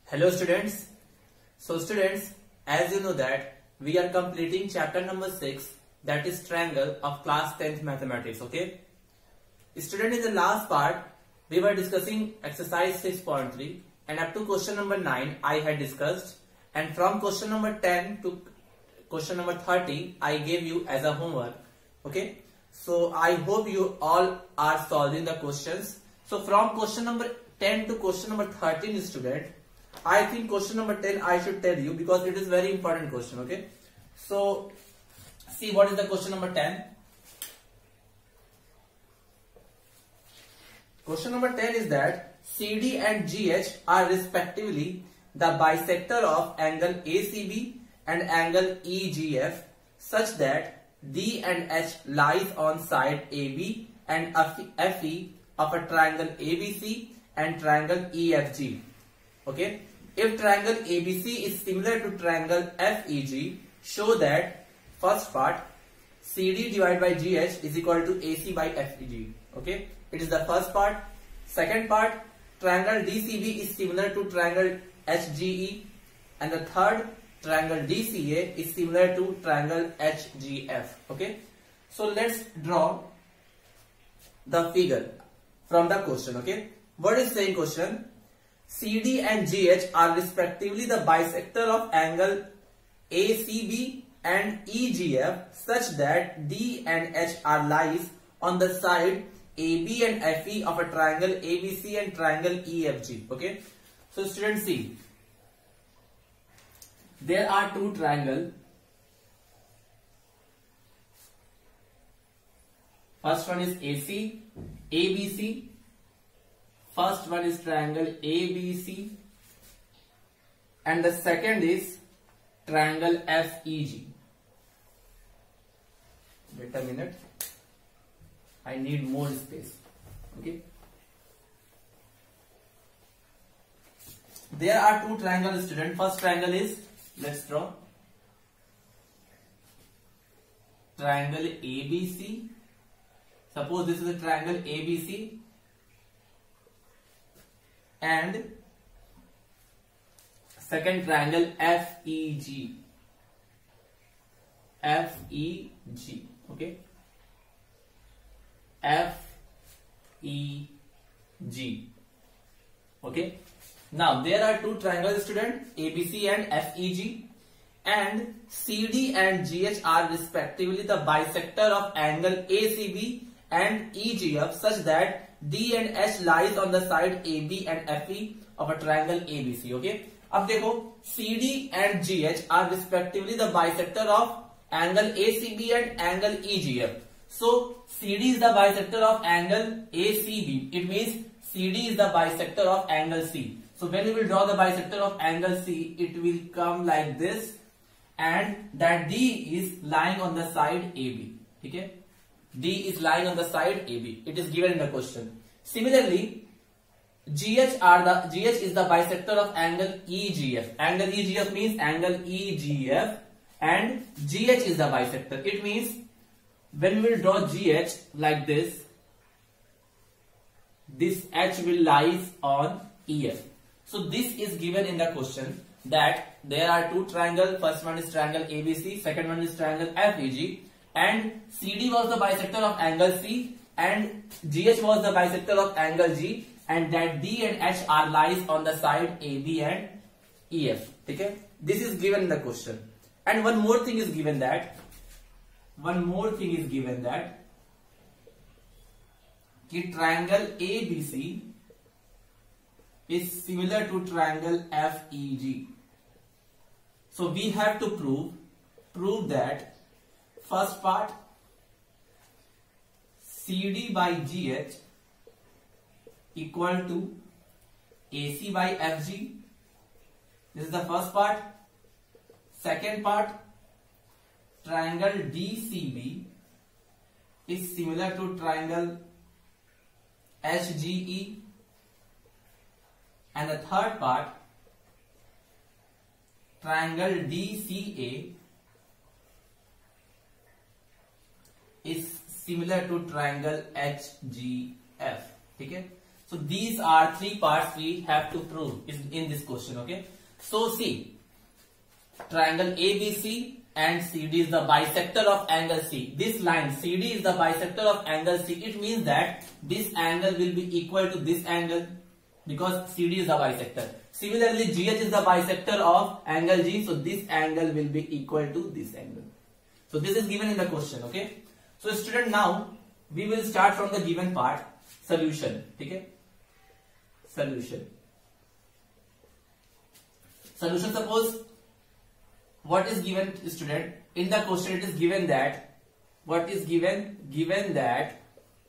Hello students. So students, as you know that we are completing chapter number 6, that is triangle of class 10th mathematics. Okay. Student, in the last part we were discussing exercise 6.3 and up to question number 9 I had discussed, and from question number 10 to question number 30 I gave you as a homework. Okay. So I hope you all are solving the questions. So from question number 10 to question number 13, student, I think question number 10 I should tell you because it is very important question. Okay. So see what is the question number 10. Question number 10 is that CD and GH are respectively the bisector of angle ACB and angle EGF such that D and H lies on side AB and FE of a triangle ABC and triangle EFG. Okay. If triangle ABC is similar to triangle FEG, show that first part CD divided by GH is equal to AC by FEG. Okay. It is the first part. Second part, triangle DCB is similar to triangle HGE, and the third, triangle DCA is similar to triangle HGF. Okay. So let's draw the figure from the question. Okay. What is saying question? CD and GH are respectively the bisector of angle ACB and EGF such that D and H are lies on the side AB and FE of a triangle ABC and triangle EFG. Okay. So students, see, there are two triangles. First one is AC, ABC. First one is triangle ABC and the second is triangle FEG. Wait a minute. I need more space. Okay. There are two triangles, student. First triangle is, let's draw triangle ABC. Suppose this is a triangle ABC and second triangle FEG. FEG. Okay. FEG. Okay. Now there are two triangles, student, ABC and FEG, and CD and GH are respectively the bisector of angle ACB and EGF such that D and H lies on the side AB and FE of a triangle ABC. Okay. अब देखो CD and GH are respectively the bisector of angle ACB and angle EGF. So CD is the bisector of angle ACB. It means CD is the bisector of angle C. So when we will draw the bisector of angle C, it will come like this, and that D is lying on the side AB. Okay. D is lying on the side AB. It is given in the question. Similarly, GH is the bisector of angle EGF. Angle EGF means angle EGF, and GH is the bisector. It means when we will draw GH like this H will lies on EF. So this is given in the question that there are two triangles. First one is triangle ABC, second one is triangle FEG, and CD was the bisector of angle C and GH was the bisector of angle G, and that D and H are lies on the side AB and EF. Okay. This is given in the question. And one more thing is given that triangle ABC is similar to triangle FEG. So we have to prove that first part CD by GH equal to AC by FG. This is the first part. Second part, triangle DCB is similar to triangle HGE, and the third part, triangle DCA is similar to triangle HGF. ठीक है. So these are three parts we have to prove in this question. Okay. So see, triangle ABC and CD is the bisector of angle C. This line CD is the bisector of angle C. It means that this angle will be equal to this angle because CD is the bisector. Similarly, GH is the bisector of angle G. So this angle will be equal to this angle. So this is given in the question. Okay. So student, now we will start from the given part. Solution. Okay. Solution. Suppose what is given, student, in the question it is given that what is given that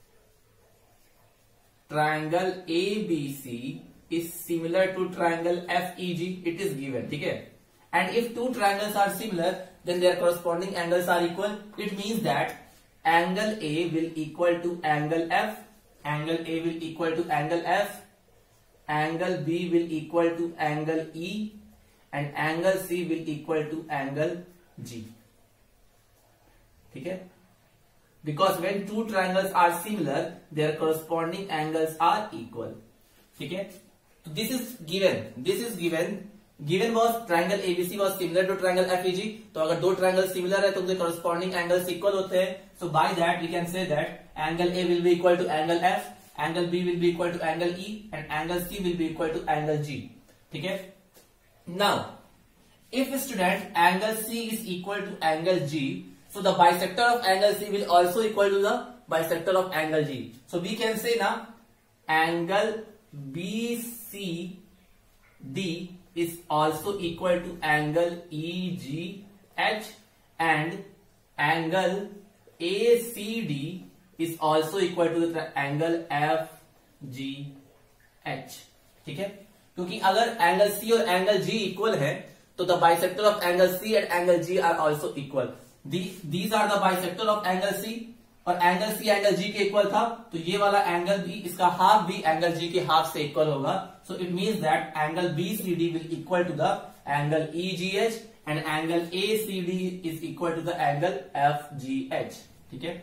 triangle ABC is similar to triangle FEG. It is given. Okay. And if two triangles are similar, then their corresponding angles are equal. It means that angle A will equal to angle F, angle A will equal to angle F, angle B will equal to angle E, and angle C will equal to angle G. Okay? Because when two triangles are similar, their corresponding angles are equal. Okay? So this is given. Given was triangle ABC was similar to triangle FEG. तो अगर दो triangles similar है तो उनके corresponding angles equal होते हैं. So by that we can say that angle A will be equal to angle F, angle B will be equal to angle E, and angle C will be equal to angle G. ठीक है? Now, if student angle C is equal to angle G, so the bisector of angle C will also equal to the bisector of angle G. So we can say now angle BCD is also equal to angle EGH, and angle ACD is also equal to the angle FGH. ठीक है? क्योंकि अगर angle C और angle G equal है तो the bisector of angle C and angle G are also equal. These are the bisector of angle C, और angle C angle G के equal था तो ये वाला एंगल भी, इसका हाफ भी एंगल G के हाफ से इक्वल होगा. So it means that angle BCD will equal to the angle EGH and angle ACD is equal to the angle FGH. ठीक है?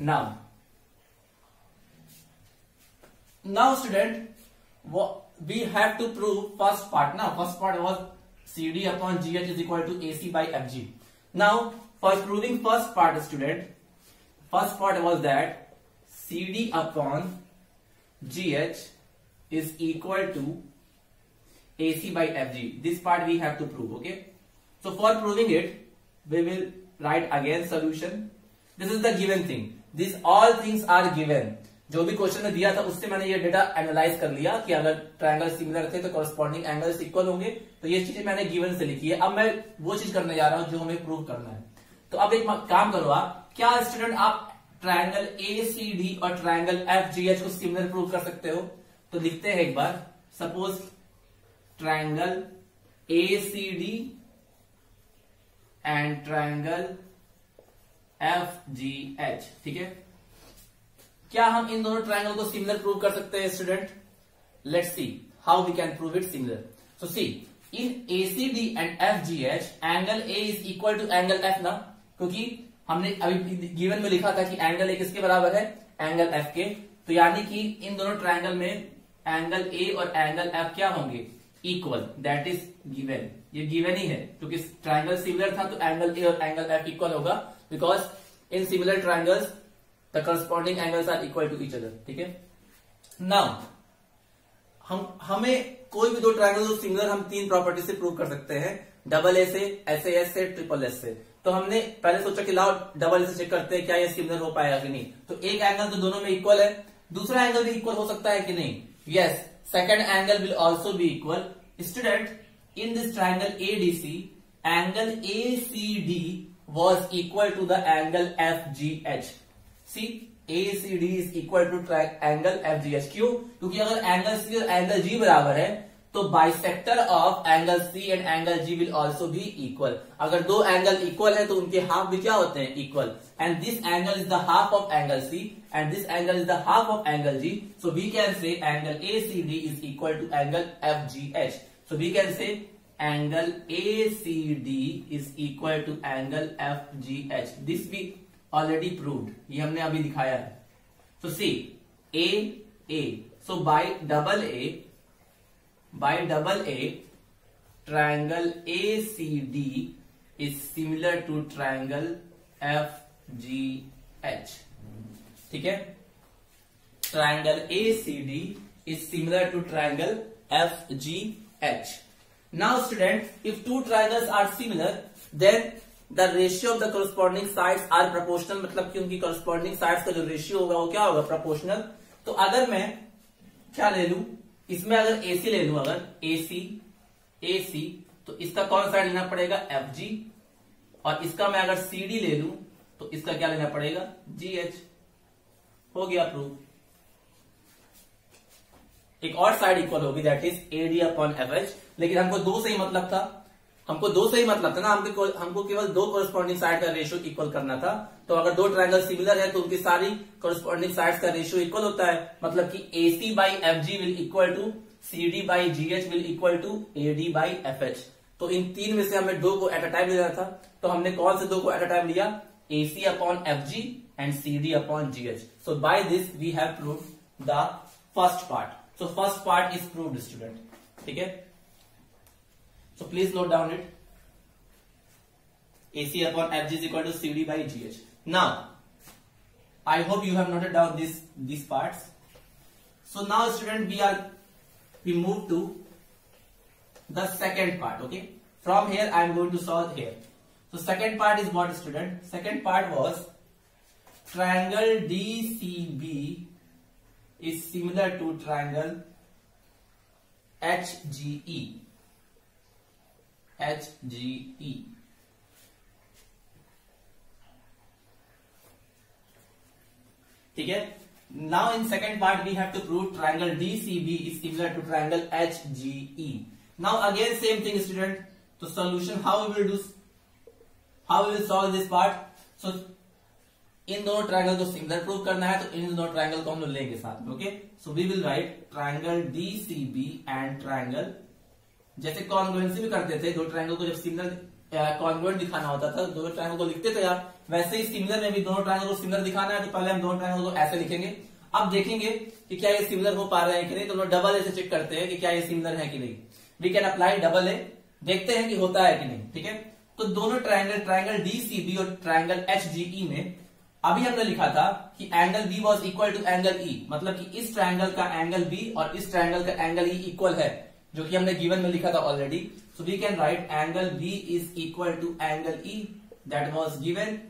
Now student, we have to prove first part. Now first part was CD upon GH is equal to AC by FG. Now for proving first part, student, first part was that CD upon GH is equal to AC by FG. This part we have to prove. Okay, so for proving it we will write again solution. This is the given thing. These all things are given. जो भी question में दिया था उससे मैंने ये data analyse कर लिया कि अगर ट्रायंगल सिमिलर थे तो कॉरस्पॉन्डिंग एंगल्स इक्वल होंगे. तो ये चीजें मैंने गिवन से लिखी है. अब मैं वो चीज करने जा रहा हूं जो हमें प्रूव करना है. तो अब एक काम करो आप, क्या स्टूडेंट आप ट्रायंगल ACD और ट्रायंगल FGH को सिमिलर प्रूव कर सकते हो? तो लिखते हैं एक बार. Suppose triangle ACD and triangle FGH. ठीक है? क्या हम इन दोनों ट्रायंगल को सिमिलर प्रूव कर सकते हैं student? Let's see how we can prove it similar. So see, in ACD and FGH angle A is equal to angle F ना, क्योंकि हमने अभी गिवन में लिखा था कि एंगल A किसके बराबर है? एंगल F के. तो यानी कि इन दोनों ट्रायंगल में एंगल A और एंगल F क्या होंगे? इक्वल. That is given. ये गिवन ही है क्योंकि ट्रायंगल सिमिलर था तो एंगल A और एंगल F इक्वल होगा, because in similar triangles the corresponding angles are equal to each other. ठीक है? Now हमें कोई भी दो ट्रायंगल जो सिमिलर हम तीन प्रॉपर्टी से प्रूव कर सकते हैं. डबल ए से, SAS से, ट्रिपल एस से. तो हमने पहले सोचा कि लाओ डबल ए से चेक करते हैं क्या ये सिमिलर हो पाएगा कि नहीं. तो एक एंगल तो दोनों में इक्वल है, दूसरा एंगल भी इक्वल हो सकता है कि नहीं? Yes, second angle will also be equal. Student, in this triangle ADC angle ACD was equal to the angle FGH. See, ACD is equal to angle FGH. क्यों? क्योंकि अगर एंगल C और एंगल G बराबर है तो bisector of angle C and angle G will also be equal. अगर दो angle equal है तो उनके हाफ भी क्या होते हैं? Equal. And this angle is the half of angle C and this angle is the half of angle G. So we can say angle ACD is equal to angle FGH. So we can say angle ACD is equal to angle FGH. This भी already proved, ये हमने अभी दिखाया है. तो सी, A So by double A, triangle ACD is similar to triangle FGH. ठीक है, triangle ACD is similar to triangle FGH. Now student, if two triangles are similar, then the ratio of the corresponding sides are proportional. मतलब कि उनकी corresponding sides का जो ratio होगा वो क्या होगा, proportional. तो अगर मैं क्या ले लूं, इसमें अगर AC ले लूं, अगर AC तो इसका कौन साइड लेना पड़ेगा, FG, और इसका मैं अगर CD ले लूं तो इसका क्या लेना पड़ेगा, GH. हो गया प्रूव. एक और साइड इक्वल होगी, that is AD upon FH. लेकिन हमको दो से ही मतलब था, ना, हमको केवल दो कोरस्पॉन्डिंग साइड का रेशियो इक्वल करना था. तो अगर दो ट्रायंगल सिमिलर है तो उनकी सारी कोरस्पॉन्डिंग साइड्स का रेशियो इक्वल होता है. मतलब कि AC by FG will equal to CD by GH will equal to AD by FH. तो इन तीन में से हमें दो को एट अ टाइम लेना था. तो हमने कौन से दो को एट अ टाइम लिया, AC upon FG and CD upon GH. So by this we have proved the first part. So first part is proved student. ठीक है, so please note down it. AC upon FG is equal to CD by GH. Now I hope you have noted down these parts. So now student we move to the second part. Okay, from here I am going to solve here. So second part is what student? Second part was triangle DCB is similar to triangle HGE. ठीक है. Now in second part we have to prove triangle DCB is similar to triangle HGE. Now again same thing student. So solution, how we will solve this part. So इन दोनों triangle को similar prove करना है, तो इन दोनों triangle को हम लोग लेंगे साथ में. Okay, so we will write triangle DCB and triangle, जैसे कॉन्ग्रुएंसी भी करते थे, दो ट्रायंगल को जब सिमिलर कॉन्ग्रुएंट दिखाना होता था, दोनों ट्रायंगल को लिखते थे यार, वैसे ही सिमिलर में भी दोनों ट्रायंगल को सिमिलर दिखाना है. तो पहले हम दोनों ट्रायंगल को ऐसे लिखेंगे. अब देखेंगे कि क्या ये सिमिलर हो पा रहे हैं कि नहीं. तो हम लोग डबल ए से चेक करते हैं कि क्या ये सिमिलर है कि नहीं. We can apply double A, देखते हैं कि होता है कि नहीं. ठीक है, तो दोनों ट्रायंगल DCB और ट्रायंगल HGE में अभी हमने लिखा था कि angle B was equal to angle E. मतलब कि इस ट्रायंगल का एंगल B और इस ट्रायंगल का एंगल E इक्वल है, जो कि हमने गिवन में लिखा था already. So we can write angle B is equal to angle E. That was given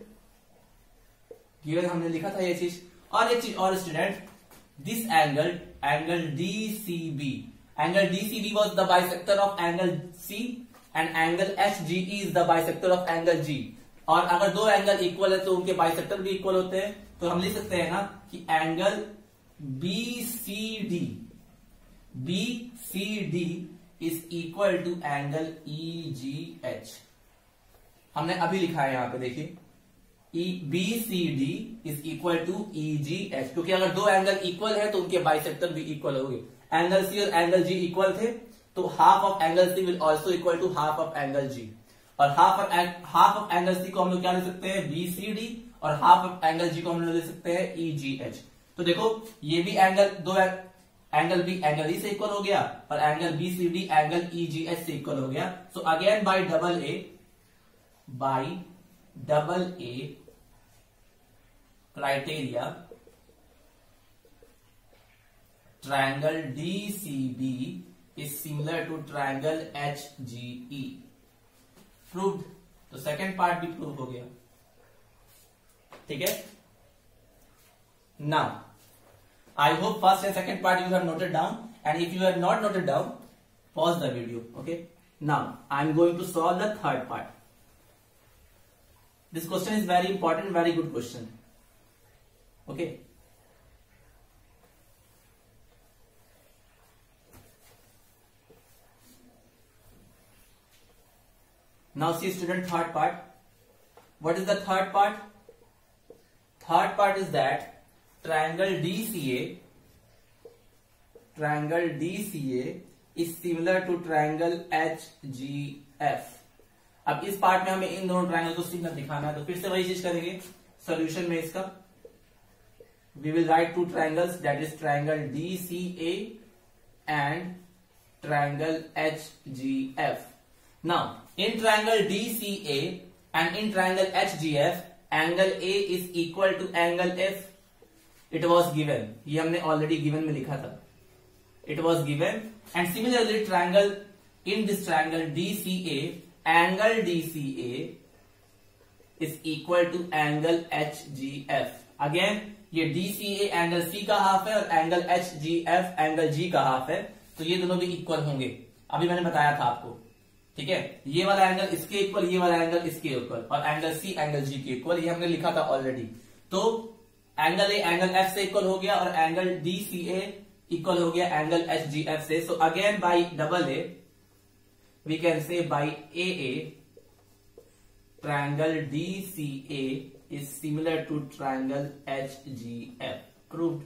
हमने लिखा था ये चीज. और एक चीज और student, this angle DCB was the bisector of angle C and angle HGE is the bisector of angle G. और अगर दो एंगल इक्वल है तो उनके बाइसेक्टर भी इक्वल होते हैं. तो हम लिख सकते हैं ना कि angle BCD is equal to angle EGH. हमने अभी लिखा है यहां पे, देखिए BCD is equal to EGH, क्योंकि अगर दो एंगल इक्वल है तो उनके बाइसेक्टर भी इक्वल होंगे. एंगल C और एंगल G इक्वल थे, तो half of angle C will also equal to half of angle G. और हाफ ऑफ एंगल C को हम लोग क्या ले सकते हैं, BCD, और हाफ ऑफ एंगल G को हम लोग ले सकते हैं EGH. तो देखो ये भी एंगल B एंगल E से इक्वल हो गया और एंगल BCD एंगल EGH से इक्वल हो गया. So again by double A criteria, triangle DCB is similar to triangle HGE. Proved. तो सेकेंड पार्ट भी प्रूव हो गया. ठीक है, now I hope first and second part you have noted down, and if you have not noted down, pause the video. Okay, now I am going to solve the third part. This question is very important, very good question. Okay, now see student, third part. What is the third part? Third part is that triangle DCA is similar to triangle HGF. अब इस part में हमें इन दोनों triangle को similar दिखाना है, तो फिर से वही चीज करेंगे. सॉल्यूशन में इसका we will write two triangles, that is triangle DCA and triangle HGF. Now in triangle DCA and in triangle HGF, angle A is equal to angle F. It was given, ये हमने already given में लिखा था. It was given, and similarly triangle, in this triangle DCA, angle DCA is equal to angle HGF. Again ये DCA angle C का हाफ है और एंगल HGF एंगल G का हाफ है, तो ये दोनों भी इक्वल होंगे. अभी मैंने बताया था आपको, ठीक है. ये वाला एंगल इसके इक्वल, ये वाला एंगल इसके इक्वल, और एंगल C एंगल G के इक्वल, ये हमने लिखा था ऑलरेडी. तो एंगल A एंगल F से इक्वल हो गया और एंगल DCA इक्वल हो गया एंगल HGF से. So again by double A we can say by AA triangle DCA is similar to triangle HGF. Proved.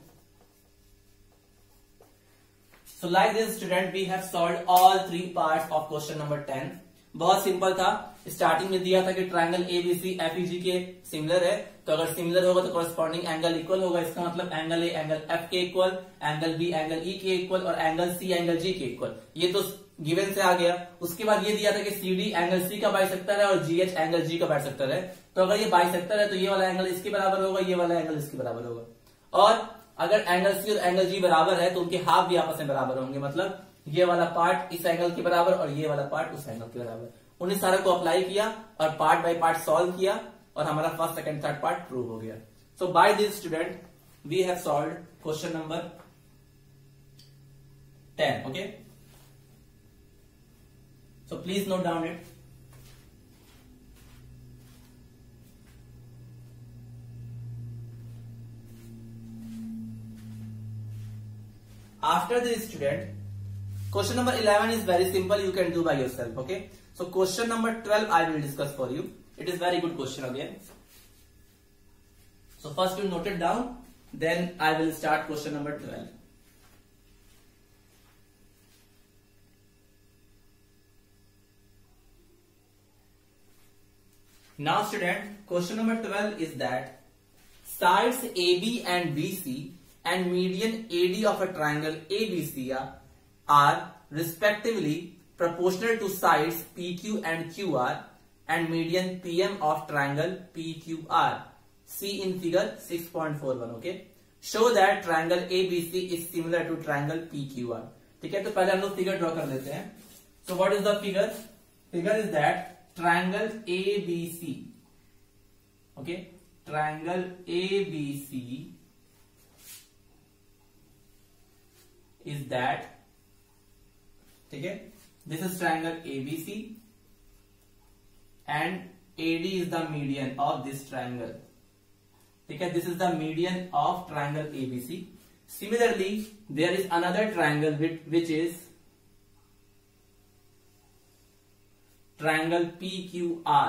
So like this student, we have solved all three parts of question number 10. बहुत simple था. Starting में दिया था कि triangle ABC FEG के similar है, तो अगर सिमिलर होगा तो कॉरेस्पॉन्डिंग एंगल इक्वल होगा. इसका मतलब एंगल A एंगल F के equal, angle B angle E के इक्वल और एंगल C एंगल G के इक्वल. ये तो गिवन से आ गया. उसके बाद ये दिया था कि CD एंगल C का बाइसेक्टर है और GH एंगल G का बाइसेक्टर है. तो अगर ये बाइसेक्टर है तो ये वाला एंगल इसके बराबर होगा, ये वाला एंगल इसके बराबर होगा. और अगर एंगल C और एंगल G बराबर है तो उनके हाफ भी आपस में बराबर होंगे. मतलब ये वाला पार्ट इस एंगल के बराबर और ये वाला पार्ट उस एंगल के बराबर. उन्हें सारे को अप्लाई किया और पार्ट बाय पार्ट सॉल्व किया और हमारा first second third part prove हो गया. So by this student we have solved question number 10. Okay, so please note down it. After this student, question number 11 is very simple, you can do by yourself. Okay, so question number 12 I will discuss for you. It is very good question again. So first you note it down, then I will start question number 12. Now student, question number 12 is that sides AB and BC and median AD of a triangle ABC are respectively proportional to sides PQ and QR and median PM of triangle PQR. See in figure 6.41. Okay, show that triangle ABC is similar to triangle PQR. ठीक है, तो पहले हम लोग figure draw कर लेते हैं. So what is the figure? Figure is that triangle ABC, okay, triangle ABC is that, ठीक है, this is triangle ABC and AD is the median of this triangle. ठीक है, this is the median of triangle ABC. Similarly, there is another triangle which is triangle PQR.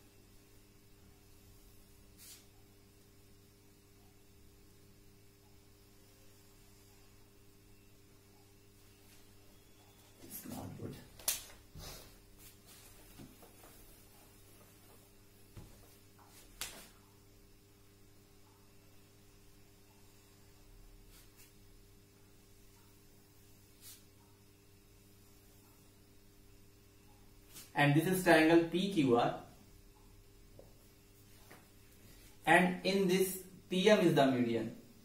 It's not good. And this is triangle PQR, and in this PM is the median.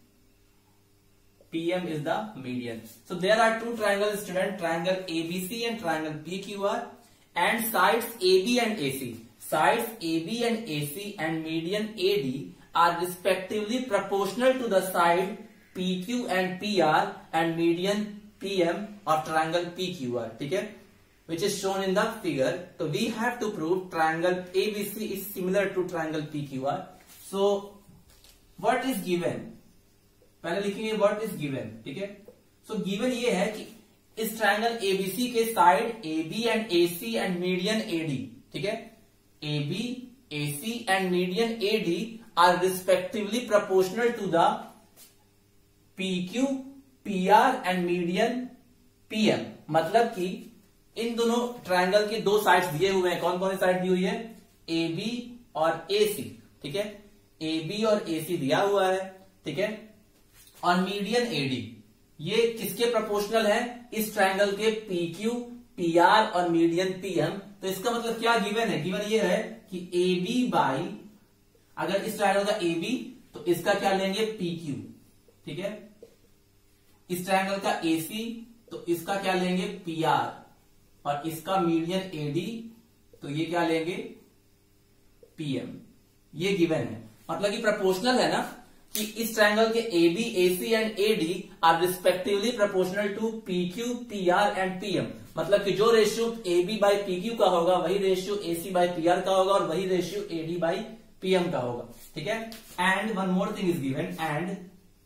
PM is the median. So there are two triangles student, triangle ABC and triangle PQR, and sides AB and AC. Sides AB and AC and median AD are respectively proportional to the side PQ and PR and median PM of triangle PQR. ठीक है, which is shown in the figure. So we have to prove triangle ABC is similar to triangle PQR. So what is given? पहले लिखेंगे what is given. ठीक है, so given ये है कि इस triangle ABC के side AB and AC and median AD, ठीक है, AB, AC and median AD are respectively proportional to the PQ, PR and median PM. मतलब कि इन दोनों ट्रायंगल के दो साइड्स दिए हुए हैं. कौन कौन सी साइड दी हुई है? AB और AC. ठीक है, AB और AC दिया हुआ है. ठीक है, और मीडियन एडी, ये किसके प्रोपोर्शनल है? इस ट्रायंगल के पी क्यू, पी आर और मीडियन पीएम। तो इसका मतलब क्या गिवन है? गिवन ये है कि ए बी बाई, अगर इस ट्रायंगल का ए बी तो इसका क्या लेंगे? पी क्यू, ठीक है। इस ट्रायंगल का ए सी तो इसका क्या लेंगे? पी आर, और इसका मीडियन एडी तो ये क्या लेंगे? पीएम। ये गिवन है, मतलब कि प्रोपोर्शनल है ना, कि इस ट्रायंगल के A B, A C and A D are respectively proportional to P Q, P R and PM. मतलब कि जो ratio A B by P Q का होगा वही ratio A C by P R का होगा, और वही ratio A D by PM का होगा, ठीक है। And one more thing is given, and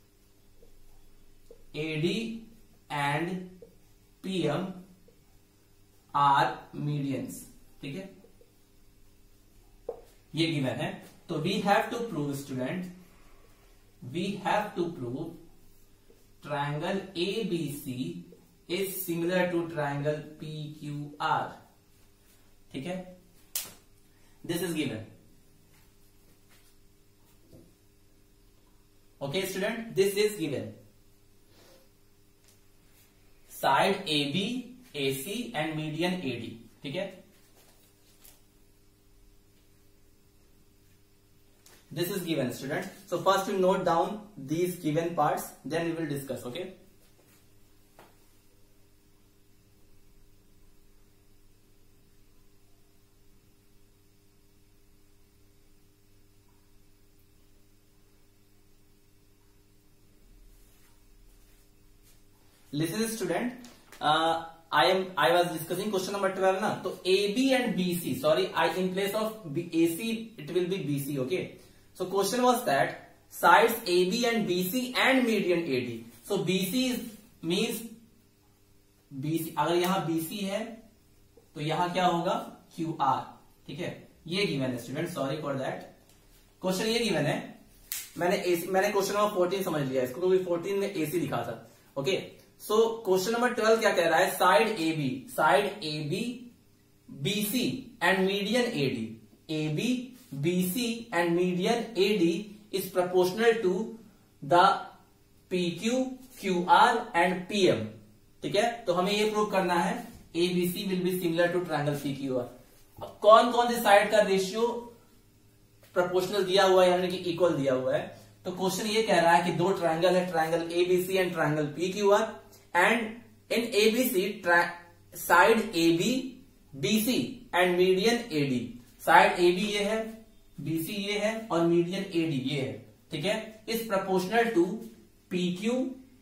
AD and PM are medians, ठीक है, ये गिवन है। तो we have to prove student, we have to prove triangle ABC is similar to triangle PQR, ठीक है। This is given, okay student, this is given. Side AB, AC and median AD, ठीक है। This is given student. So first we note down these given parts, then we will discuss, okay. Listen student, I was discussing question number 12 na, तो AB and BC, sorry, in place of AC it will be BC, okay. So question was that sides AB and BC and median AD. So BC means BC, अगर यहां BC है तो यहां क्या होगा? QR, ठीक है। ये गिवन है student, sorry for that. Question ये गिवन है, मैंने क्वेश्चन नंबर 14 समझ लिया इसको, क्योंकि 14 में AC लिखा था, ओके। सो क्वेश्चन नंबर 12 क्या कह रहा है? Side AB BC and median AD, AB BC and median AD is proportional to the PQ, QR and PM, ठीक है। तो हमें ये प्रूव करना है ABC will be similar to triangle PQR। अब कौन कौन से साइड का रेशियो प्रोपोर्शनल दिया हुआ है, यानी कि इक्वल दिया हुआ है। तो क्वेश्चन ये कह रहा है कि दो ट्रायंगल है, triangle ABC and triangle PQR, and in ABC side AB BC and median AD। Side AB ये है, BC ये है और मीडियन AD ये है, ठीक है। इस proportional to PQ,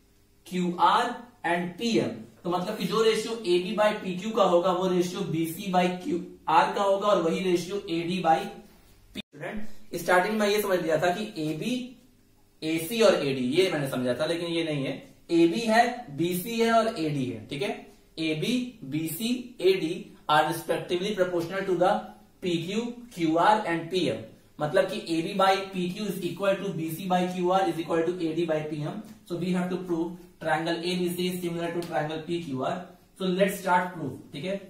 QR and PM। तो मतलब कि जो रेशियो AB बाई PQ का होगा वो रेशियो BC बाई QR का होगा, और वही ratio AD by P। Student starting में ये समझ लिया था कि AB, AC और AD, ये मैंने समझा था, लेकिन ये नहीं है। AB है, BC है और AD है, ठीक है। AB, BC, AD are respectively proportional to the PQ, QR and PM। मतलब कि AB by PQ is equal to BC by QR is equal to AD by PM. So we have to prove triangle ABC is similar to triangle PQR. So let's start proof, ठीक है।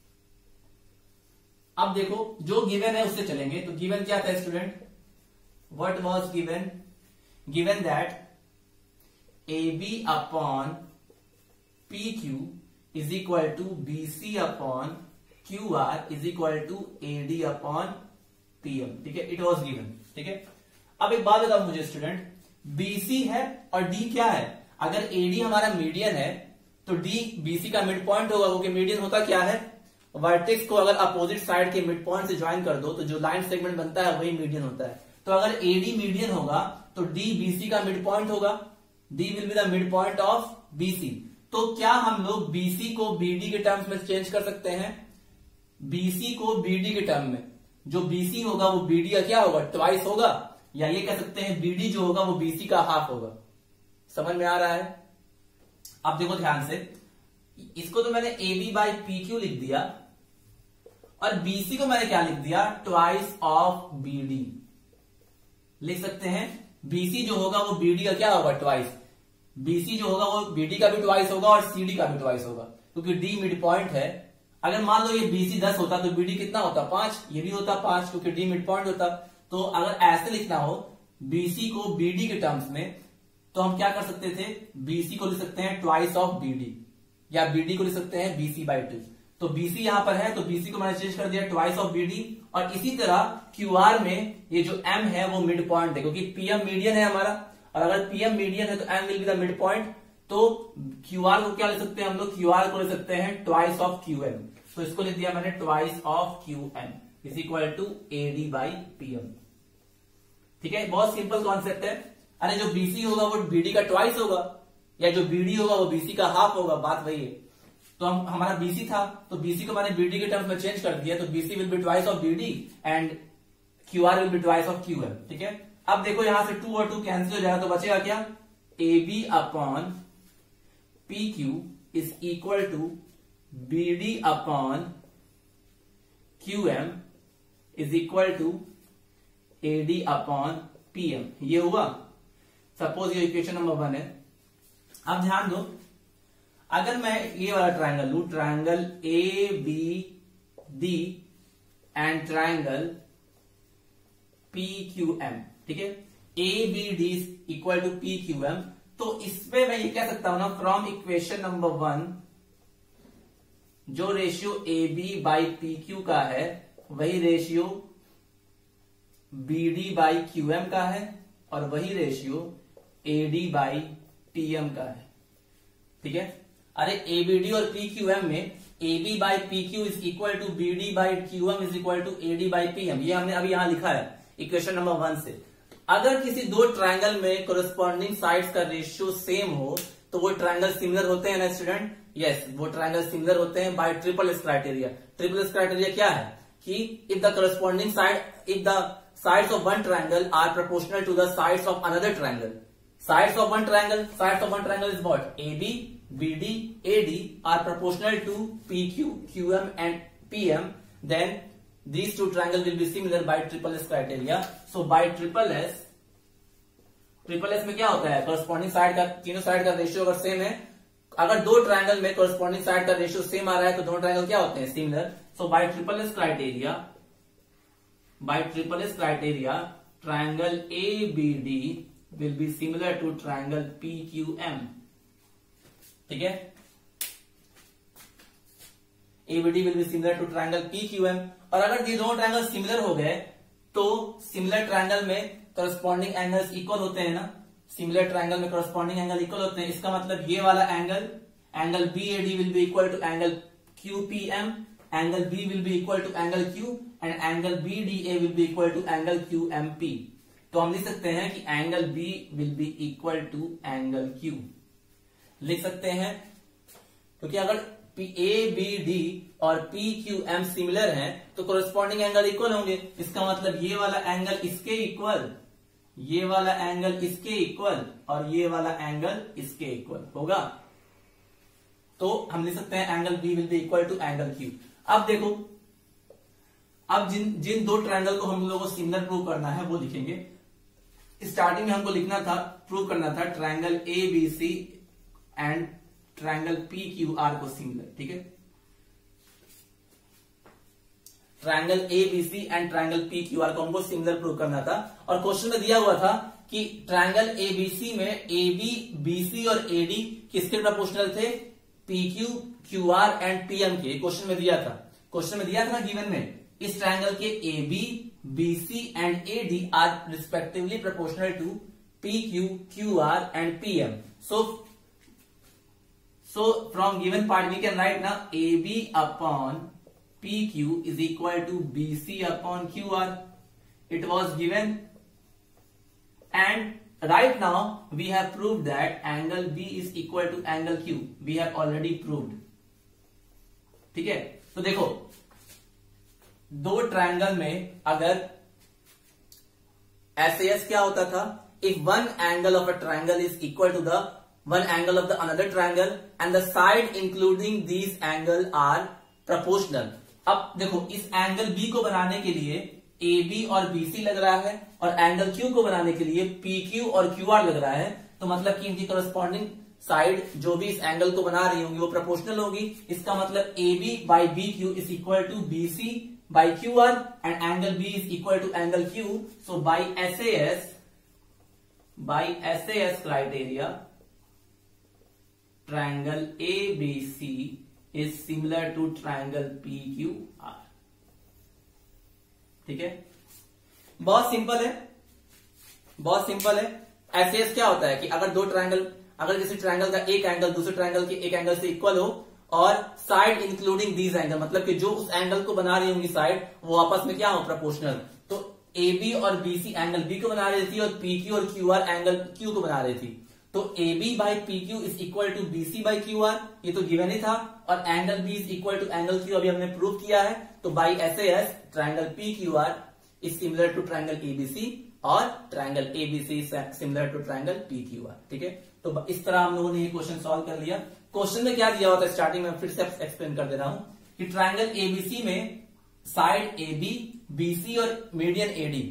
अब देखो जो given है उससे चलेंगे। तो given क्या था student? What was given? Given that AB upon PQ is equal to BC upon QR is equal to AD upon PM, ठीक है। इट वॉज गिवन, ठीक है। अब एक बात बताओ मुझे स्टूडेंट, BC है और D क्या है? अगर AD हमारा मीडियन है तो D BC का मिड पॉइंट होगा, क्योंकि मीडियन होता क्या है? वर्टेक्स को अगर अपोजिट साइड के मिड पॉइंट से ज्वाइन कर दो तो जो लाइन सेगमेंट बनता है वही मीडियन होता है। तो अगर AD मीडियन होगा तो D BC का मिड पॉइंट होगा, D will be the mid point of BC। तो क्या हम लोग BC को BD के टर्म्स में चेंज कर सकते हैं? BC को BD के टर्म में, जो BC होगा वो BD का क्या होगा? ट्वाइस होगा, या ये कह सकते हैं BD जो होगा वो BC का हाफ होगा। समझ में आ रहा है? अब देखो ध्यान से, इसको तो मैंने AB बाई PQ लिख दिया, और BC को मैंने क्या लिख दिया? ट्वाइस ऑफ BD लिख सकते हैं। BC जो होगा वो BD का क्या होगा? ट्वाइस। BC जो होगा वो BD का भी ट्वाइस होगा और CD का भी ट्वाइस होगा, क्योंकि D मिड पॉइंट है। अगर मान लो ये BC 10 होता तो BD कितना होता? 5। ये भी होता 5, क्योंकि D मिड पॉइंट होता। तो अगर ऐसे लिखना हो BC को BD के टर्म्स में, तो हम क्या कर सकते थे, BC को लिख सकते हैं ट्वाइस ऑफ BD, या BD को लिख सकते हैं BC/2। तो BC यहां पर है तो BC को मैंने चेंज कर दिया ट्वाइस ऑफ BD। और इसी तरह QR में ये जो M है वो मिड पॉइंट है, क्योंकि PM मीडियन है हमारा, और अगर PM मीडियन है तो M will be the mid point. तो QR को क्या लिख सकते हैं हम लोग, QR को लिख सकते हैं ट्वाइस ऑफ QM। तो इसको लिख दिया मैंने twice of QM is equal to AD/PM। ठीक है, बहुत सिंपल कॉन्सेप्ट है। अरे जो BC होगा वो BD का ट्वाइस होगा, या जो BD होगा वो BC का हाफ होगा, बात वही है। तो हमारा BC था तो BC को मैंने BD के टर्म्स में चेंज कर दिया, तो BC will be twice of BD and QR will be twice of QM। ठीक है, अब देखो यहां से 2 और 2 कैंसिल हो जाएगा, तो बचेगा क्या, AB/PQ is equal to BD/QM is equal to AD/PM। ये हुआ, सपोज ये इक्वेशन नंबर 1 है। अब ध्यान दो, अगर मैं ये वाला ट्रायंगल लू, triangle ABD and triangle PQM, ठीक है, ABD इक्वल टू PQM, तो इसमें मैं ये कह सकता हूं ना, फ्रॉम इक्वेशन नंबर 1 जो रेशियो AB/PQ का है वही रेशियो BD/QM का है, और वही रेशियो AD/PM का है। ठीक है, अरे ABD और PQM में AB/PQ is equal to BD/QM is equal to AD/PM, ये हमने अभी यहां लिखा है इक्वेशन नंबर 1 से। अगर किसी दो ट्रायंगल में कोरस्पॉन्डिंग साइड्स का रेशियो सेम हो तो वो ट्रायंगल सिमिलर होते हैं ना स्टूडेंट? यस, वो ट्रायंगल सिमिलर होते हैं by triple S criteria. Triple S criteria क्या है कि if the corresponding side, if the sides of one triangle are proportional to the sides of another triangle. Sides of one triangle is what? AB, BD, AD are proportional to PQ, QM and PM. Then these two triangles will be similar by triple S criteria. So by triple S में क्या होता है? Corresponding side का, तीनों side का ratio अगर same है, अगर दो ट्रायंगल में corresponding साइड का रेशियो सेम आ रहा है तो दोनों ट्रायंगल क्या होते हैं? Similar. So by triple S criteria, triangle ABD will be similar to triangle PQM। ठीक है, ABD will be similar to triangle PQM। और अगर ये दोनों ट्रायंगल सिमिलर हो गए तो सिमिलर ट्रायंगल में करस्पॉन्डिंग एंगल्स इक्वल होते हैं ना, सिमिलर ट्रायंगल में करस्पॉन्डिंग एंगल इक्वल होते हैं। इसका मतलब ये वाला angle BAD will be equal to angle QPM, angle B will be equal to angle Q and angle BDA will be equal to angle QMP। तो हम लिख सकते हैं कि angle B will be equal to angle Q, लिख सकते हैं, क्योंकि अगर ABD और PQM सिमिलर हैं तो कोरस्पॉन्डिंग एंगल इक्वल होंगे। इसका मतलब ये वाला एंगल इसके इक्वल, ये वाला एंगल इसके इक्वल और ये वाला एंगल इसके इक्वल होगा। तो हम लिख सकते हैं angle B will be equal to angle Q। अब देखो, अब जिन दो ट्रायंगल को हम लोगों को सिमिलर प्रूव करना है वो लिखेंगे। स्टार्टिंग में हमको लिखना था, प्रूव करना था triangle ABC and triangle PQR को सिमिलर। ठीक है, triangle ABC and triangle PQR को हमको सिमिलर प्रूव करना था। और क्वेश्चन में दिया हुआ था कि ट्रायंगल ABC में AB, BC और AD किसके प्रोपोर्शनल थे? PQ, QR एंड PM के। क्वेश्चन में दिया था ना गिवन में, इस ट्रायंगल के AB, BC and AD are respectively proportional to PQ, QR and PM। So from given part we can write now AB upon PQ is equal to BC upon QR. It was given, and right now we have proved that angle B is equal to angle Q. We have already proved। ठीक है, तो देखो दो triangle में अगर SAS क्या होता था? If one angle of a triangle is equal to the one angle of the another triangle and the side including these angle are proportional। अब देखो, इस एंगल B को बनाने के लिए AB और BC लग रहा है और एंगल Q को बनाने के लिए PQ और QR लग रहा है, तो मतलब कि इनकी करस्पॉन्डिंग साइड जो भी इस एंगल को बना रही होंगी वो प्रोपोर्शनल होगी। इसका मतलब AB by BQ is equal to BC by QR and angle B is equal to angle Q। So by SAS by SAS criteria, triangle ABC is similar to triangle PQR. ठीक है, बहुत simple है, बहुत simple है। SAS क्या होता है कि अगर दो ट्रायंगल, अगर किसी ट्रायंगल का एक एंगल दूसरे ट्रायंगल के एक एंगल से इक्वल हो और साइड इंक्लूडिंग दीज एंगल, मतलब कि जो उस एंगल को बना रही होंगी साइड, वो आपस में क्या हो, प्रोपोर्शनल। तो AB और BC एंगल B को बना रही थी और PQ और QR एंगल Q को बना रही थी। तो AB by PQ is equal to BC by QR, ये तो गिवन ही था, और angle B is equal to angle Q अभी हमने प्रूव किया है। तो by SAS triangle PQR is similar to triangle ABC और triangle ABC similar to triangle PQR। ठीक है, तो इस तरह हम लोगों ने ये क्वेश्चन सॉल्व कर लिया। क्वेश्चन में क्या दिया होता है, स्टार्टिंग में फिर से एक्सप्लेन कर दे रहा हूं कि ट्रायंगल ABC में साइड AB, BC और median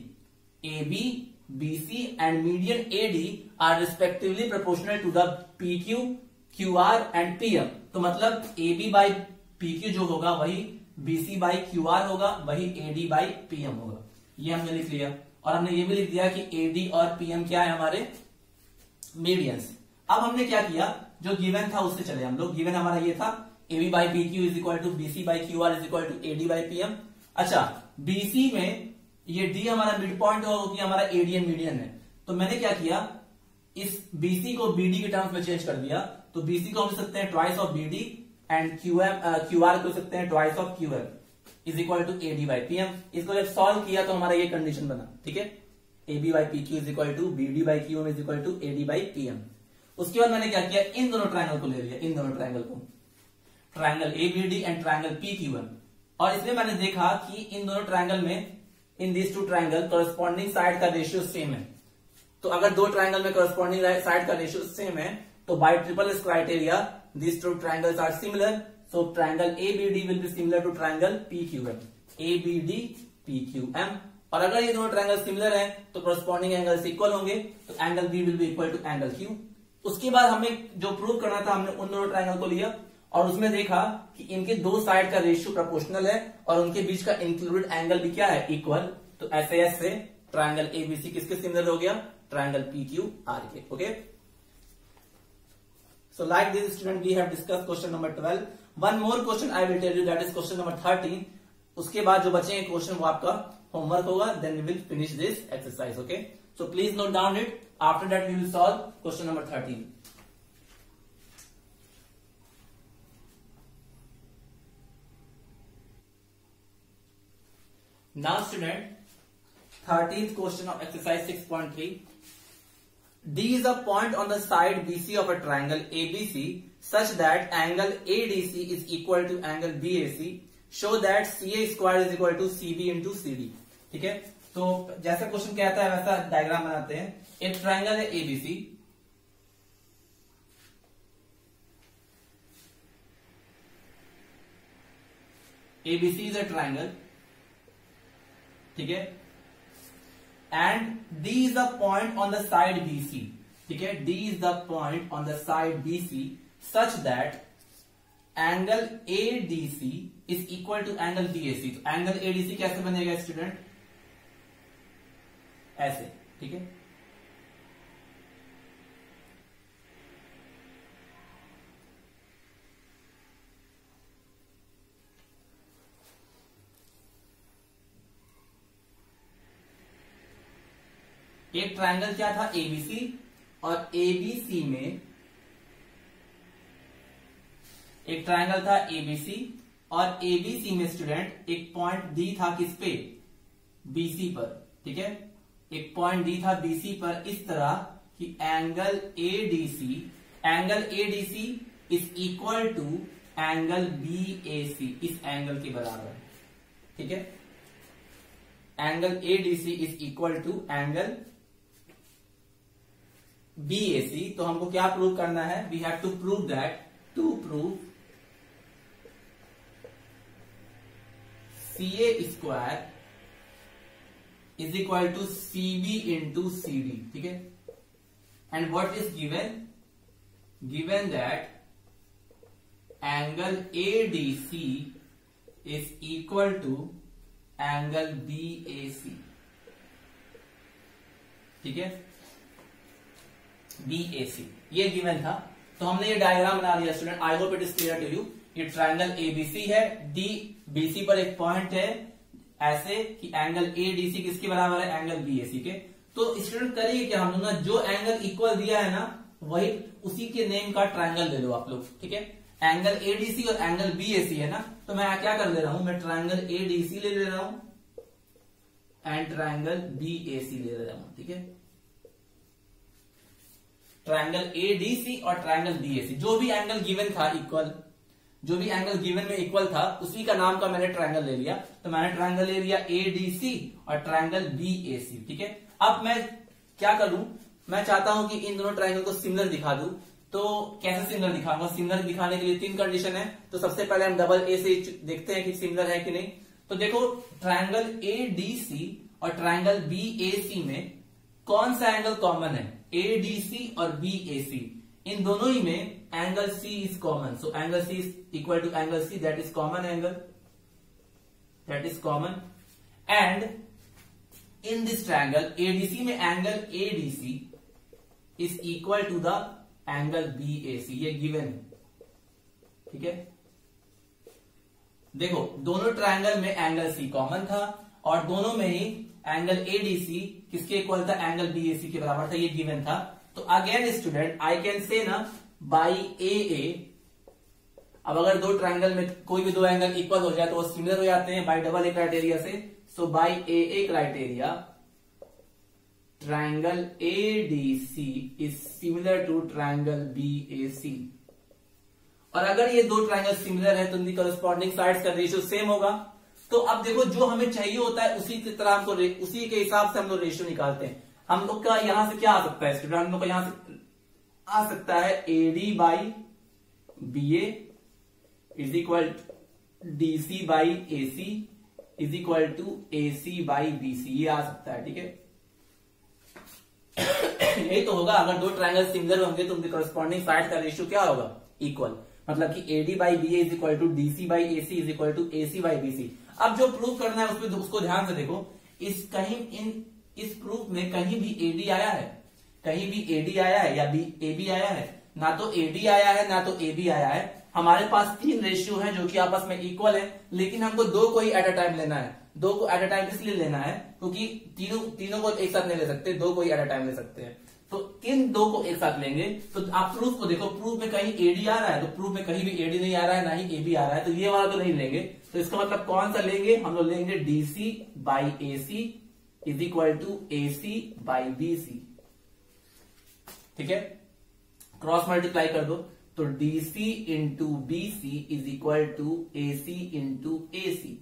AB BC and median AD are respectively proportional to the PQ, QR and PM। तो मतलब AB बाई PQ जो होगा वही BC बाई QR होगा, वही AD बाई PM होगा। ये हमने लिख लिया, और हमने ये भी लिख दिया कि AD और PM क्या है, हमारे मीडियंस। अब हमने क्या किया, जो गिवन था उससे चले हम लोग। गिवन हमारा ये था AB by PQ is equal to BC by QR is equal to AD by PM। अच्छा, BC में ये D हमारा मिड पॉइंट होगा क्योंकि हमारा AD मीडियन है। तो मैंने क्या किया, इस BC को BD के टर्म्स में चेंज कर दिया। तो BC को हम लिख सकते हैं twice of BD and QR को लिख सकते हैं twice of QM is equal to AD by PM। इसको जब सॉल्व किया तो हमारा ये कंडीशन बना। ठीक है, AB by PQ is equal to BD by QM is equal to AD by PM। उसके बाद मैंने क्या किया, इन दोनों ट्रायंगल को ले लिया, इन दोनों ट्रायंगल को, triangle ABD and triangle PQM। और इसमें मैंने देखा कि इन दोनों ट्रायंगल में, in this two triangle corresponding side का रेशियो सेम है। तो अगर दो ट्रायंगल में कॉरेस्पॉन्डिंग साइड का रेशियो सेम है तो by triple S criteria this two triangles are similar. So triangle ABD will be similar to triangle PQM, ABD PQM। और अगर ये दोनों ट्रायंगल सिमिलर हैं तो कॉरेस्पॉन्डिंग एंगल्स इक्वल होंगे, तो angle B will be equal to angle Q। उसके बाद हमें जो प्रूव करना था, हमने उन दोनों ट्रायंगल को लिया और उसमें देखा कि इनके दो साइड का रेशियो प्रोपोर्शनल है और उनके बीच का इंक्लूडेड एंगल भी क्या है, इक्वल। तो SAS से ट्रायंगल ABC किसके सिमिलर हो गया, ट्रायंगल PQR के। Okay, so like this student we have discuss question number 12। One more question I will tell you, that is question number 13। उसके बाद जो बचेंगे क्वेश्चन वो आपका होमवर्क होगा, then we will finish this exercise. Okay, so please note down it, after that we will solve question number 13। Now student, 13th question of exercise 6.3. D is a point on the side BC of a triangle ABC such that angle ADC is equal to angle BAC. Show that CA square is equal to CB into CD. ठीक है, तो जैसा question कहता है वैसा diagram बनाते हैं। एक ट्रायंगल है ABC, ABC is a triangle, ठीक है, and D is the point on the side BC, ठीक है, D is the point on the side BC such that angle ADC is equal to angle BAC। तो angle ADC कैसे बनेगा student, ऐसे। ठीक है, एक ट्रायंगल क्या था ABC, और ABC में एक ट्रायंगल था ABC और ABC में स्टूडेंट एक पॉइंट D था किस पे, BC पर। ठीक है, एक पॉइंट D था BC पर इस तरह कि angle ADC is equal to angle BAC, इस एंगल के बराबर। ठीक है, angle ADC is equal to angle BAC। तो हमको क्या प्रूव करना है, we have to prove that, to prove CA square is equal to CB into CD। ठीक है, and what is given that angle ADC is equal to angle BAC। ठीक है, BAC, ये गिवन था। तो हमने ये डायग्राम बना लिया student, I hope it is clear to you. ये ट्रायंगल ABC है, DBC पर एक पॉइंट है ऐसे कि एंगल ADC किसके बराबर है, एंगल BAC के। तो स्टूडेंट करिए क्या, हम लोग ना जो एंगल इक्वल दिया है ना वही उसी के नेम का ट्रायंगल ले लो आप लोग, ठीक है। एंगल ADC और एंगल BAC है ना, तो मैं क्या कर ले रहा हूं, मैं ट्रायंगल ADC ले रहा हूं एंड ट्रायंगल BAC ले रहा हूं, ठीक है। ट्रायंगल ADC और ट्रायंगल BAC, जो भी एंगल गिवन था इक्वल, जो भी एंगल गिवन में इक्वल था उसी का नाम का मैंने ट्रायंगल ले लिया। तो मैंने ट्रायंगल ले लिया ADC और ट्रायंगल BAC, ठीक है। अब मैं क्या करूं, मैं चाहता हूं कि इन दोनों ट्रायंगल को सिमिलर दिखा दूं। तो कैसे सिमिलर दिखाऊंगा, सिमिलर दिखाने के लिए 3 कंडीशन है। तो सबसे पहले हम डबल ए से देखते हैं कि सिमिलर है कि नहीं। तो देखो ट्रायंगल ADC और ट्रायंगल BAC में कौन सा एंगल कॉमन है, ADC और BAC, इन दोनों ही में angle C is common. So angle C is equal to angle C, that is common angle, that is common. And in this triangle ADC में angle ADC is equal to the angle BAC, ये given है, ठीक है। देखो दोनों triangle में angle C common था और दोनों में ही एंगल ADC किसके इक्वल था, एंगल BAC के बराबर था, ये गिवन था। तो again student I can say ना बाई AA, अब अगर दो ट्रायंगल में कोई भी दो एंगल इक्वल हो जाए तो वो सिमिलर हो जाते हैं बाई डबल ए क्राइटेरिया से। So by AA criteria triangle ADC is similar to triangle BAC। और अगर ये दो ट्रायंगल सिमिलर है तो उनकी करस्पॉन्डिंग साइड्स का रेशियो सेम होगा। तो अब देखो जो हमें चाहिए होता है उसी की तरह हमको उसी के हिसाब से हम लोग रेशियो निकालते हैं। हम लोग का यहां से क्या आ सकता है स्टूडेंट, हम लोग का यहां से आ सकता है AD by BA is equal DC by AC is equal to AC by BC, ये आ सकता है, ठीक है। यही तो होगा, अगर दो ट्रायंगल सिमिलर होंगे तो उनके करस्पॉन्डिंग साइड का रेशियो क्या होगा, इक्वल। मतलब कि AD by BA is equal to DC by AC is equal to AC by BC। अब जो प्रूव करना है उसमें उसको ध्यान से देखो, इस प्रूफ में कहीं भी AD आया है, कहीं भी AD आया है या AB आया है, ना तो AD आया है ना तो AB आया है। हमारे पास 3 रेशियो है जो कि आपस में इक्वल है, लेकिन हमको दो को ही एट अ टाइम लेना है। दो को एट अ टाइम इसलिए लेना है क्योंकि तीनों को एक साथ नहीं ले सकते, दो को ही एट अ टाइम ले सकते हैं। तो किन दो को एक साथ लेंगे, तो आप प्रूफ को देखो, प्रूफ में कहीं AD आ रहा है तो प्रूफ में कहीं भी AD नहीं आ रहा है, ना ही AB आ रहा है, तो ये वाला तो नहीं लेंगे। तो इसका मतलब कौन सा लेंगे, हम लोग लेंगे DC by AC is equal to AC by BC, ठीक है। क्रॉस मल्टीप्लाई कर दो तो DC into BC is equal to AC into AC,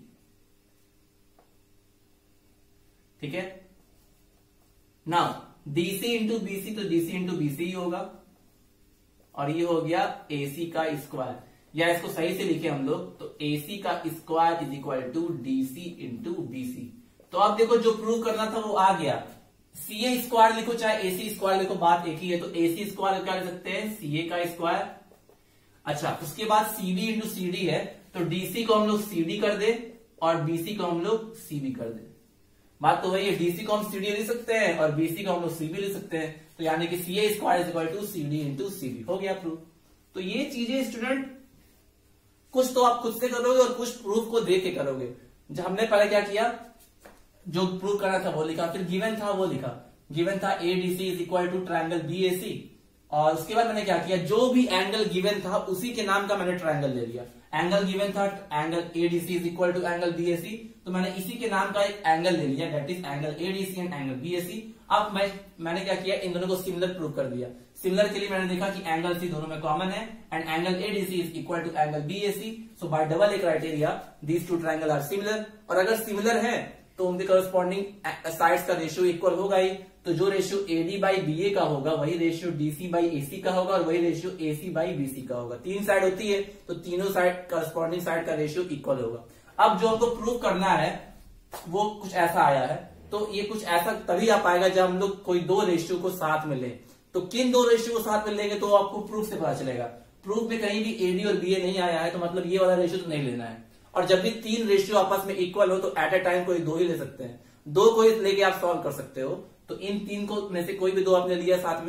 ठीक है। नाउ DC इंटू BC तो DC इंटू BC ही होगा और ये हो गया AC का स्क्वायर, या इसको सही से लिखे हम लोग तो AC का square is equal to DC into BC। तो अब देखो जो प्रूव करना था वो आ गया। CA स्क्वायर लिखो चाहे AC स्क्वायर लिखो, बात एक ही है। तो AC स्क्वायर क्या लिख सकते हैं, CA का स्क्वायर। अच्छा उसके बाद CB इंटू CD है, तो DC को हम लोग CD कर दे और BC को हम लोग CB कर दे। बात तो वही है, DC को हम CD लिख सकते हैं और BC को हम लोग CB लिख सकते हैं। तो यानी कि CA square is equal to CD into CB, हो गया प्रूफ। तो ये चीजें स्टूडेंट कुछ तो आप खुद से करोगे और कुछ प्रूफ को देख के करोगे। जब हमने पहले क्या किया, जो प्रूव करना था वो लिखा, फिर गिवन था वो लिखा, गिवन था ADC is equal to triangle BAC, और उसके बाद मैंने क्या किया, जो भी एंगल गिवन था उसी के नाम का मैंने ट्रायंगल ले लिया। एंगल गिवन था angle ADC is equal to angle BAC, तो मैंने इसी के नाम का एक एंगल ले लिया, that is angle ADC and angle BAC। अब मैंने क्या किया, इन दोनों को सिमिलर प्रूव कर दिया। सिमिलर के लिए मैंने देखा कि एंगल C दोनों में कॉमन है and angle ADC is equal to angle BAC। So by double A criteria these two triangle are similar, और अगर सिमिलर है तो उनके करस्पॉन्डिंग साइड्स का रेशियो इक्वल होगा ही। तो जो रेशियो AD बाई BA का होगा वही रेशियो DC बाई AC का होगा और वही रेशियो AC बाई BC का होगा। 3 साइड होती है तो तीनों साइड करस्पॉन्डिंग साइड का रेशियो इक्वल होगा। अब जो हमको प्रूव करना है वो कुछ ऐसा आया है, तो ये कुछ ऐसा तभी आ पाएगा जब हम लोग कोई दो रेशियो को साथ में लें। तो किन दो रेशियो को साथ में लेंगे तो आपको प्रूफ से पता चलेगा। प्रूफ में कहीं भी AD और BA नहीं आया है तो मतलब ये वाला रेशियो तो नहीं लेना है। और जब भी 3 रेशियो आपस में इक्वल हो तो एट अ टाइम कोई दो ही ले सकते हैं, दो को ही लेके आप सॉल्व कर सकते हो। तो इन 3 को में से कोई भी दो आपने लिया साथ में,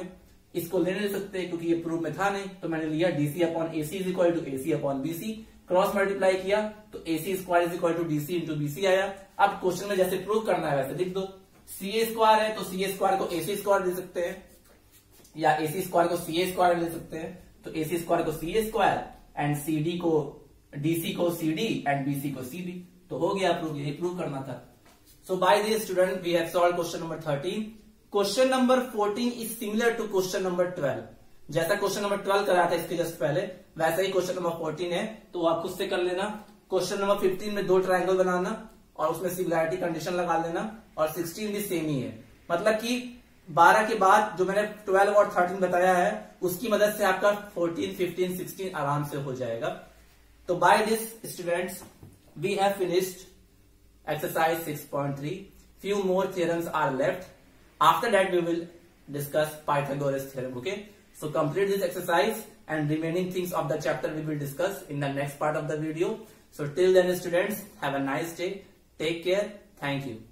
इसको ले नहीं सकते क्योंकि ये प्रूफ में था नहीं, तो मैंने लिया DC upon AC is equal to AC upon BC, cross multiply किया तो AC square is equal to DC into BC आया। अब क्वेश्चन में जैसे प्रूव करना है वैसे लिख दो, सी ए स्क्वायर है तो सी ए स्क्वायर को एसी स्क्वायर दे सकते हैं, या एसी स्क्वायर को सी ए स्क्वायर ले सकते हैं, तो एसी स्क्वायर को C A square and CD को डीसी को सीडी एंड बीसी को सीबी, तो हो गया प्रूव, यही प्रूव करना था। So by this student we have solve question number 13। Question number 14 is similar to question number 12। जैसा क्वेश्चन नंबर 12 कराया था इसके जस्ट पहले, वैसा ही क्वेश्चन नंबर 14 है, तो आप खुद से कर लेना। क्वेश्चन नंबर 15 में 2 ट्रायंगल बनाना और उसमें सिमिलैरिटी कंडीशन लगा लेना, और 16 भी सेम ही है, मतलब कि 12 के बाद जो मैंने 12 और 13 बताया है उसकी मदद से आपका 14, 15, 16 आराम से हो जाएगा। तो by this students we have finished exercise 6.3. Few more theorems are left. After that we will discuss Pythagoras theorem. Okay, so complete this exercise and remaining things of the chapter we will discuss in the next part of the video. So till then students, have a nice day, take care, thank you.